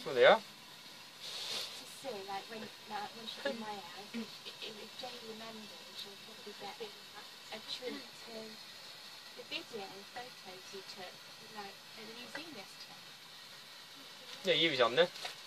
Oh, they are? To see, like, when she's in my house, if Jay remembers, she'll probably get a treat to the photos you took, like, at the museum yesterday. Yeah, you was on there.